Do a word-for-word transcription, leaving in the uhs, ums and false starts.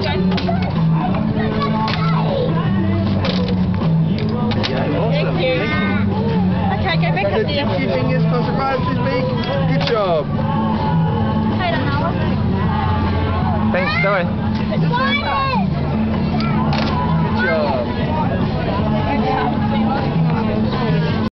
Thank you. Okay, go back up there. Two fingers close to five, this big. Good job. I don't know. Thanks, Zoe. It's fine.